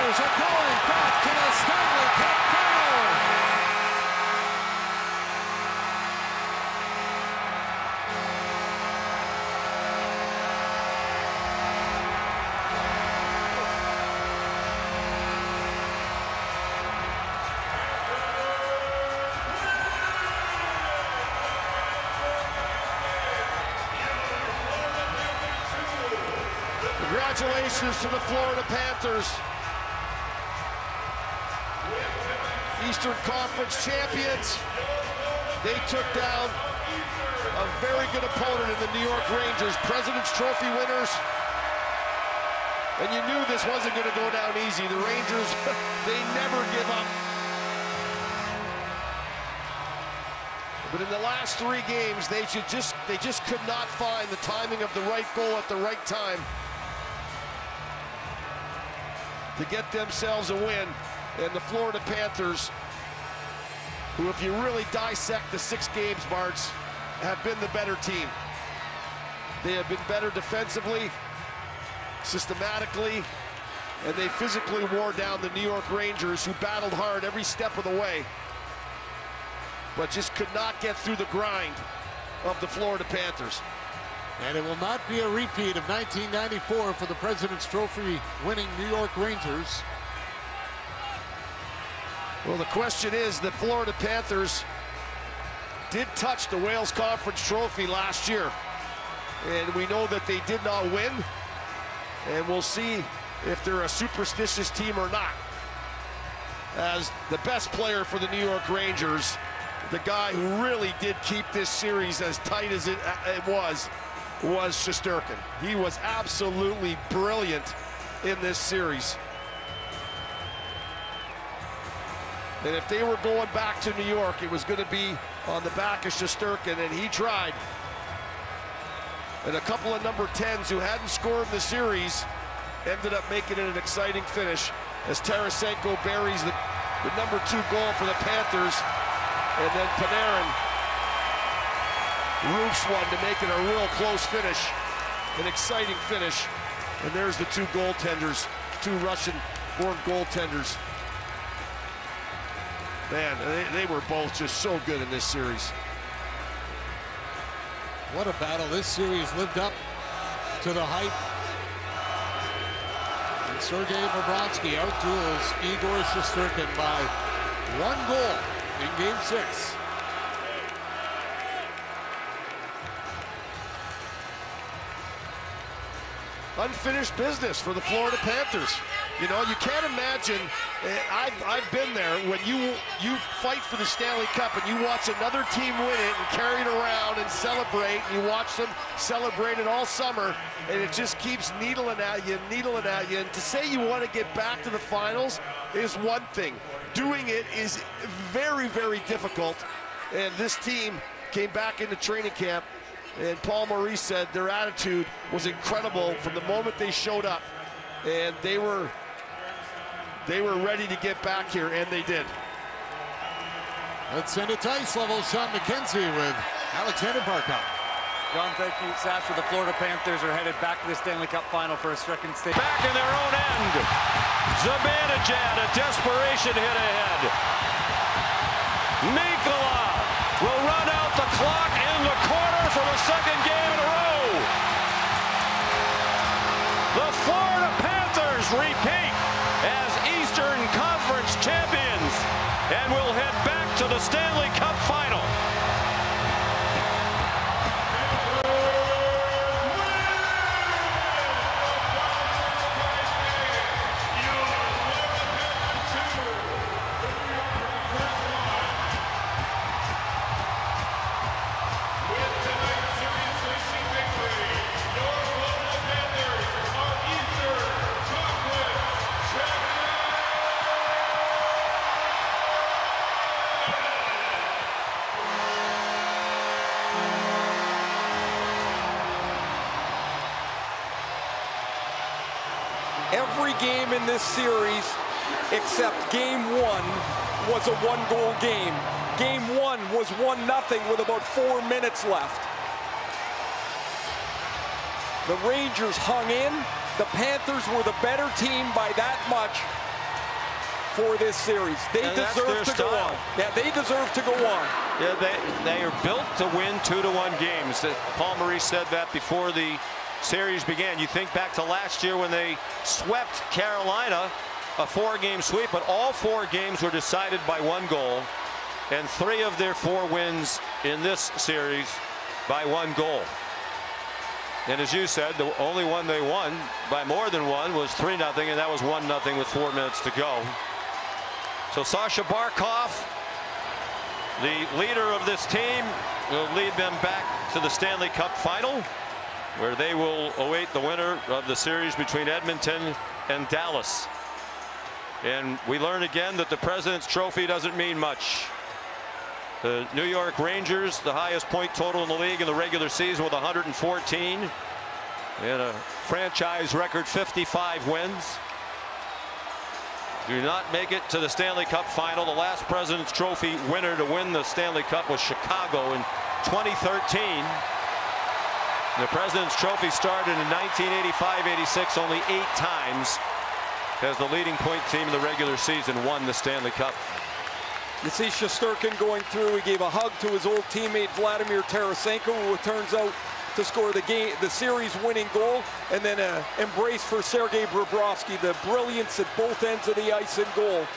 Panthers are going back to the Stanley Cup Final. Congratulations to the Florida Panthers, Eastern Conference champions. They took down a very good opponent in the New York Rangers, President's Trophy winners. And you knew this wasn't going to go down easy. The Rangers, they never give up. But in the last 3 games, they just could not find the timing of the right goal at the right time to get themselves a win. And the Florida Panthers, who, if you really dissect the 6 games, Marts, have been the better team. They have been better defensively, systematically, and they physically wore down the New York Rangers, who battled hard every step of the way, but just could not get through the grind of the Florida Panthers. And it will not be a repeat of 1994 for the President's Trophy winning New York Rangers. Well, the question is, the Florida Panthers did touch the Wales Conference Trophy last year, and we know that they did not win, and we'll see if they're a superstitious team or not. As the best player for the New York Rangers, the guy who really did keep this series as tight as it was Shesterkin. He was absolutely brilliant in this series. And if they were going back to New York, it was going to be on the back of Shesterkin, and he tried. And a couple of number 10s who hadn't scored in the series ended up making it an exciting finish as Tarasenko buries the number 2 goal for the Panthers, and then Panarin roofs one to make it a real close finish, an exciting finish. And there's the 2 goaltenders, 2 Russian-born goaltenders. Man, they were both just so good in this series. What a battle. This series lived up to the hype. And Sergei Bobrovsky outduels Igor Shesterkin by 1 goal in Game 6. Unfinished business for the Florida Panthers. You know, you can't imagine, I've been there, when you fight for the Stanley Cup and you watch another team win it and carry it around and celebrate, and you watch them celebrate it all summer, and it just keeps needling at you. And to say you want to get back to the finals is one thing. Doing it is very, very difficult. And this team came back into training camp, and Paul Maurice said their attitude was incredible from the moment they showed up, and they were ready to get back here, and they did. Let's send it to ice level. Sean McKenzie with Alexander Barkov. John, thank you. Sasha, the Florida Panthers are headed back to the Stanley Cup Final for a second stage. Back in their own end. Zibanejad, a desperation hit ahead. Mikkola will run out the clock in the corner for the 2nd game in a row. The Florida Panthers repeat as Eastern Conference champions and will head back to the Stanley Cup Final. Every game in this series, except Game 1, was a 1-goal game. Game 1 was 1-0 with about 4 minutes left. The Rangers hung in. The Panthers were the better team by that much. for this series. They deserve to go on. Yeah, they deserve to go on. Yeah, they are built to win 2-1 games. Paul Maurice said that before the series began. You think back to last year when they swept Carolina, a 4-game sweep, but all 4 games were decided by 1 goal, and 3 of their 4 wins in this series by 1 goal. And as you said, the only one they won by more than 1 was 3-0, and that was 1-0 with 4 minutes to go. So Sasha Barkov, the leader of this team, will lead them back to the Stanley Cup final, where they will await the winner of the series between Edmonton and Dallas. And we learn again that the President's Trophy doesn't mean much. The New York Rangers, the highest point total in the league in the regular season with 114, and a franchise record 55 wins, do not make it to the Stanley Cup final. The last President's Trophy winner to win the Stanley Cup was Chicago in 2013. The President's Trophy started in 1985-86, only 8 times as the leading point team in the regular season won the Stanley Cup. You see Shesterkin going through. He gave a hug to his old teammate Vladimir Tarasenko, who turns out to score the series-winning goal, and then an embrace for Sergei Bobrovsky, the brilliance at both ends of the ice and goal.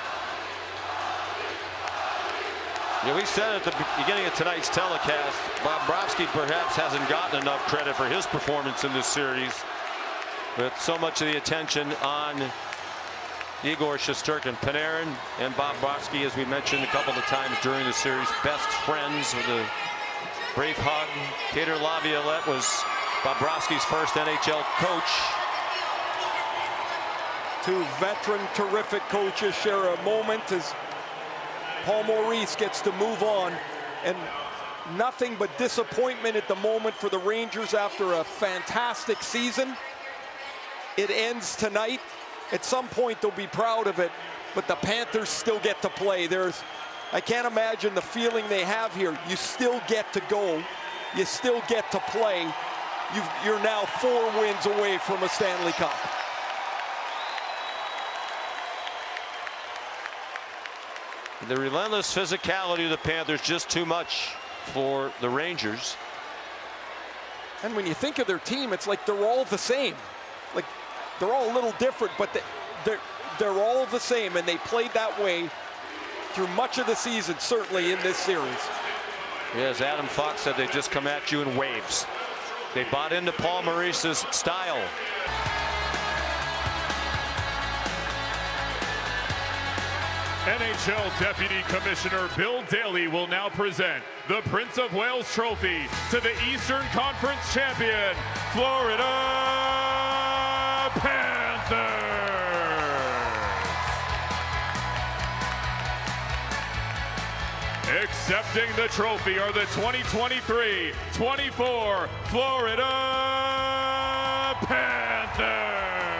Yeah, we said at the beginning of tonight's telecast, Bobrovsky perhaps hasn't gotten enough credit for his performance in this series, with so much of the attention on Igor Shesterkin. Panarin and Bobrovsky, as we mentioned a couple of times during the series, best friends with a brief hug. Peter Laviolette was Bobrovsky's first NHL coach. 2 veteran, terrific coaches share a moment as Paul Maurice gets to move on, and nothing but disappointment at the moment for the Rangers after a fantastic season. It ends tonight. At some point they'll be proud of it, but the Panthers still get to play. I can't imagine the feeling they have here. You still get to go. You still get to play. You're now 4 wins away from a Stanley Cup. The relentless physicality of the Panthers, just too much for the Rangers. And when you think of their team, it's like they're all the same. Like, they're all a little different, but they're all the same, and they played that way through much of the season, certainly in this series. Yes, Adam Fox said they just come at you in waves. They bought into Paul Maurice's style. NHL Deputy Commissioner Bill Daly will now present the Prince of Wales Trophy to the Eastern Conference champion, Florida Panthers. Accepting the trophy are the 2023-24 Florida Panthers.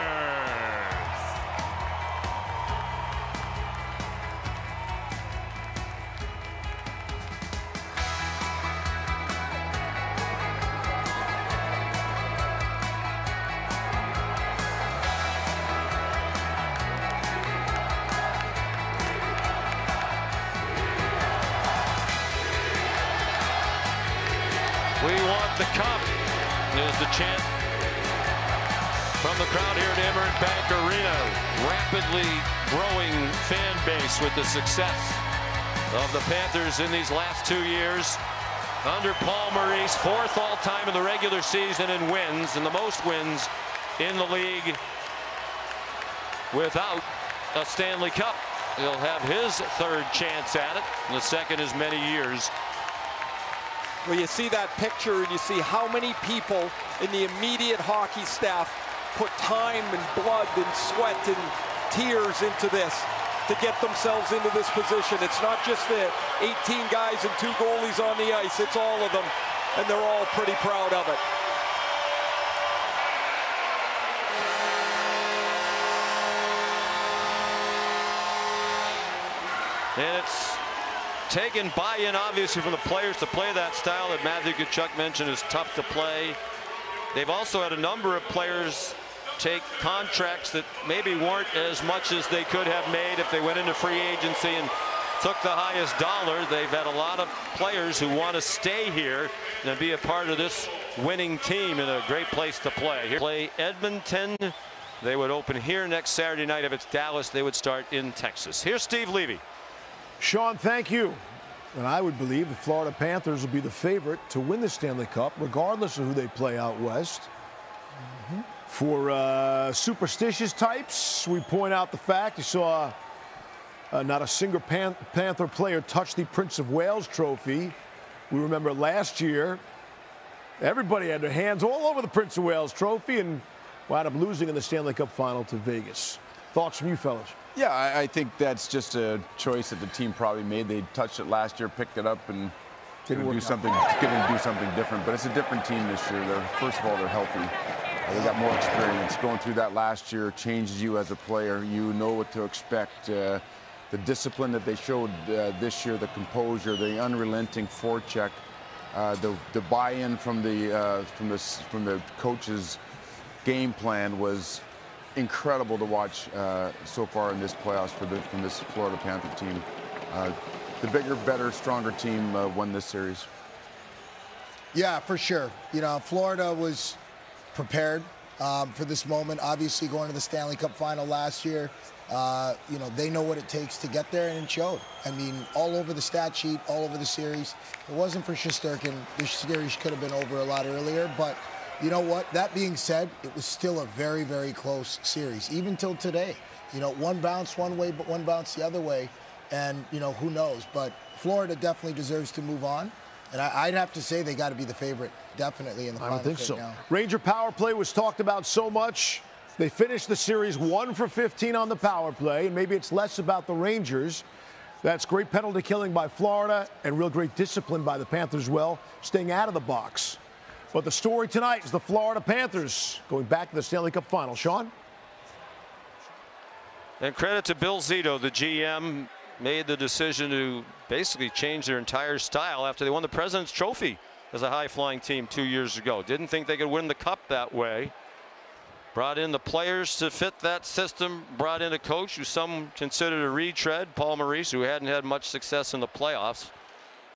We want the cup is the chant from the crowd here at Emirates Bank Arena. Rapidly growing fan base with the success of the Panthers in these last 2 years. Under Paul Maurice, 4th all-time in the regular season in wins, and the most wins in the league without a Stanley Cup. He'll have his 3rd chance at it in the 2nd as many years. Well, you see that picture and you see how many people in the immediate hockey staff put time and blood and sweat and tears into this to get themselves into this position. It's not just the 18 guys and 2 goalies on the ice, it's all of them, and they're all pretty proud of it. And it's taken buy-in, obviously, from the players to play that style that Matthew Tkachuk mentioned is tough to play. They've also had a number of players take contracts that maybe weren't as much as they could have made if they went into free agency and took the highest dollar. They've had a lot of players who want to stay here and be a part of this winning team and a great place to play. Here play Edmonton. They would open here next Saturday night. If it's Dallas, they would start in Texas. Here's Steve Levy. Sean, thank you. And I would believe the Florida Panthers will be the favorite to win the Stanley Cup, regardless of who they play out west. For superstitious types, we point out the fact you saw not a single Panther player touch the Prince of Wales trophy. We remember last year, everybody had their hands all over the Prince of Wales trophy and wound up losing in the Stanley Cup final to Vegas. Thoughts from you fellas? Yeah, I think that's just a choice that the team probably made. They touched it last year, picked it up, and going to do something different. But it's a different team this year. First of all, they're healthy. They got more experience. Going through that last year changes you as a player. You know what to expect. The discipline that they showed this year, the composure, the unrelenting forecheck, the buy-in from the coach's game plan was incredible to watch so far in this playoffs from this Florida Panther team. The bigger, better, stronger team won this series. Yeah, for sure. You know, Florida was prepared for this moment. Obviously, going to the Stanley Cup final last year. You know, they know what it takes to get there, and it showed. I mean, all over the stat sheet, all over the series. If it wasn't for Shesterkin, the series could have been over a lot earlier. But you know what? That being said, it was still a very, very close series, even till today. You know, one bounce one way, but one bounce the other way. And, you know, who knows? But Florida definitely deserves to move on. And I'd have to say they got to be the favorite, definitely, in the final. I don't think so. Now. Ranger power play was talked about so much. They finished the series 1 for 15 on the power play, and maybe it's less about the Rangers. That's great penalty killing by Florida and real great discipline by the Panthers, well, staying out of the box. But the story tonight is the Florida Panthers going back to the Stanley Cup final. Sean? And credit to Bill Zito, the GM, made the decision to basically change their entire style after they won the President's Trophy as a high-flying team 2 years ago. Didn't think they could win the Cup that way. Brought in the players to fit that system. Brought in a coach who some considered a retread, Paul Maurice, who hadn't had much success in the playoffs.